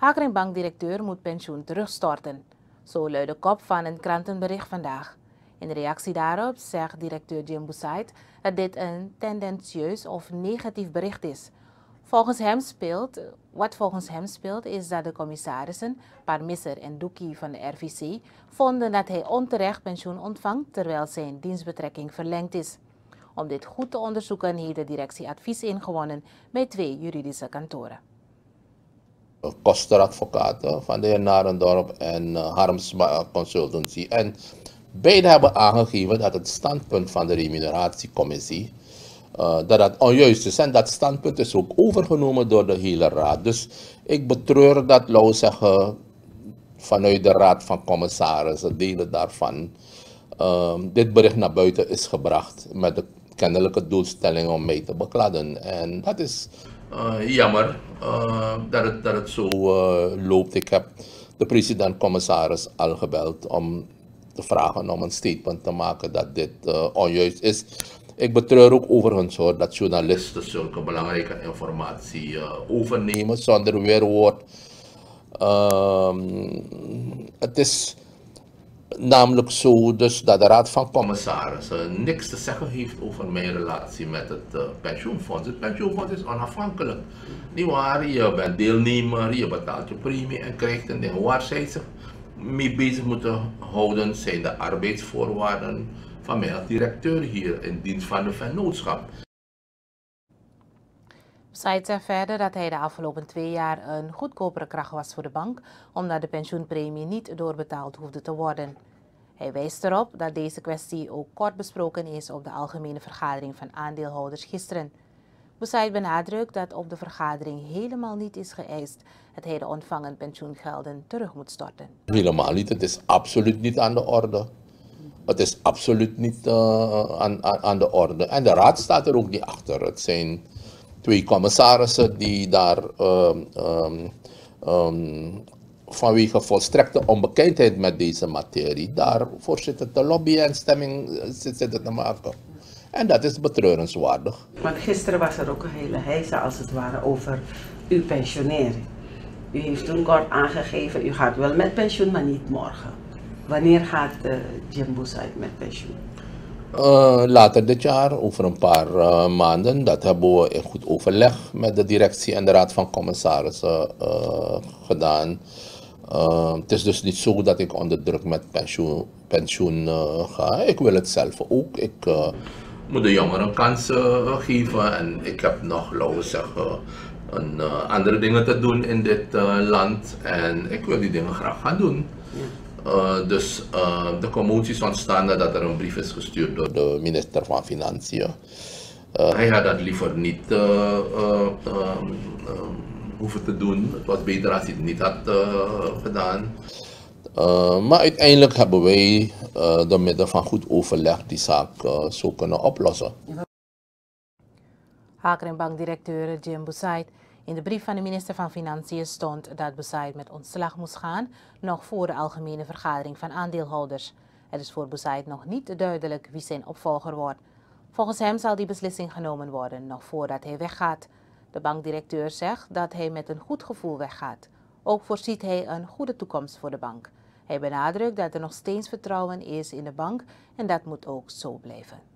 Hakeringbankdirecteur moet pensioen terugstorten. Zo luidt de kop van een krantenbericht vandaag. In reactie daarop zegt directeur Jim Boussaid dat dit een tendentieus of negatief bericht is. Volgens hem speelt is dat de commissarissen, Parmisser en Doekie van de RVC, vonden dat hij onterecht pensioen ontvangt terwijl zijn dienstbetrekking verlengd is. Om dit goed te onderzoeken heeft de directie advies ingewonnen bij 2 juridische kantoren. Kosteradvocaten van de heer Narendorp en Harms Consultancy. En beide hebben aangegeven dat het standpunt van de remuneratiecommissie dat onjuist is. En dat standpunt is ook overgenomen door de hele raad. Dus ik betreur dat, laten we zeggen, vanuit de raad van commissarissen, delen daarvan, dit bericht naar buiten is gebracht met de kennelijke doelstelling om mij te bekladden. En dat is jammer dat het zo loopt. Ik heb de president-commissaris al gebeld om te vragen om een statement te maken dat dit onjuist is. Ik betreur ook overigens hoor dat journalisten zulke belangrijke informatie overnemen zonder weerwoord. Het is namelijk zo dus dat de Raad van Commissarissen niks te zeggen heeft over mijn relatie met het pensioenfonds. Het pensioenfonds is onafhankelijk. Niet waar, je bent deelnemer, je betaalt je premie en krijgt een ding. Waar zij zich mee bezig moeten houden zijn de arbeidsvoorwaarden van mij als directeur hier in dienst van de vennootschap. Boussaid zegt verder dat hij de afgelopen 2 jaar een goedkopere kracht was voor de bank, omdat de pensioenpremie niet doorbetaald hoefde te worden. Hij wijst erop dat deze kwestie ook kort besproken is op de algemene vergadering van aandeelhouders gisteren. Boussaid benadrukt dat op de vergadering helemaal niet is geëist dat hij de ontvangen pensioengelden terug moet storten. Helemaal niet, het is absoluut niet aan de orde. Het is absoluut niet aan de orde. En de raad staat er ook niet achter. Het zijn 2 commissarissen die daar vanwege volstrekte onbekendheid met deze materie daarvoor zitten te lobbyen en stemming zitten te maken. En dat is betreurenswaardig. Want gisteren was er ook een hele heisa als het ware over uw pensionering. U heeft toen kort aangegeven, u gaat wel met pensioen, maar niet morgen. Wanneer gaat Jim Boussaid met pensioen? Later dit jaar, over een paar maanden. Dat hebben we in goed overleg met de directie en de raad van commissarissen gedaan. Het is dus niet zo dat ik onder druk met pensioen ga. Ik wil het zelf ook. Ik moet de jongeren een kans geven en ik heb nog, laten we zeggen, andere dingen te doen in dit land en ik wil die dingen graag gaan doen. Dus de commotie is ontstaan nadat er een brief is gestuurd door de minister van Financiën. Hij had dat liever niet hoeven te doen. Het was beter als hij het niet had gedaan. Maar uiteindelijk hebben wij door middel van goed overleg die zaak zo kunnen oplossen. Hakeringbankdirecteur Jim Boussaid. In de brief van de minister van Financiën stond dat Boussaid met ontslag moest gaan, nog voor de algemene vergadering van aandeelhouders. Het is voor Boussaid nog niet duidelijk wie zijn opvolger wordt. Volgens hem zal die beslissing genomen worden, nog voordat hij weggaat. De bankdirecteur zegt dat hij met een goed gevoel weggaat. Ook voorziet hij een goede toekomst voor de bank. Hij benadrukt dat er nog steeds vertrouwen is in de bank en dat moet ook zo blijven.